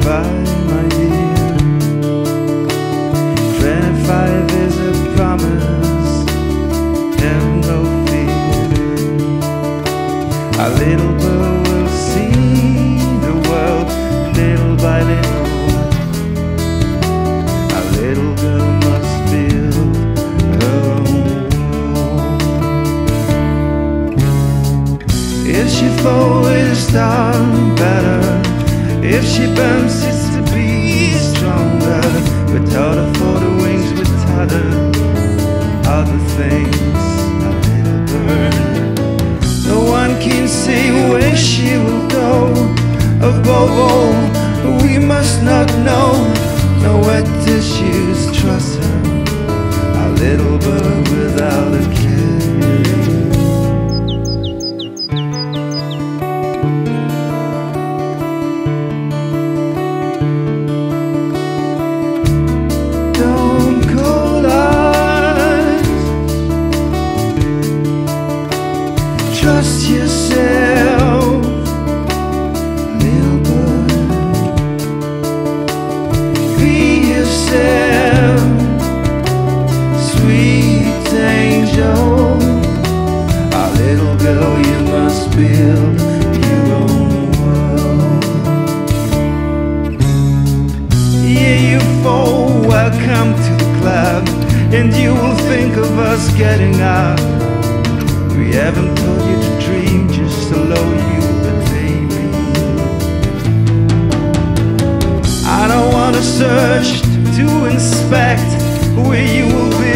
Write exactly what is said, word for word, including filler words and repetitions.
twenty-five, my dear. Twenty-five is a promise, have no fear. A little girl will see the world little by little. A little girl must build her own world. If she falls, it'll start better. If she bumps, it's to be stronger. Without her for the wings, without her other things, a little bird. No one can say where she will go. Above all, we must not know. No wet tissues, trust her. A little bird without a care. Trust yourself, little bird. Be yourself, sweet angel. A little girl, you must build your own world. Yeah, you fall, welcome to the club, and you will think of us getting up. We haven't told you to dream, just to allow you a daydream. I don't want to search to inspect where you will be.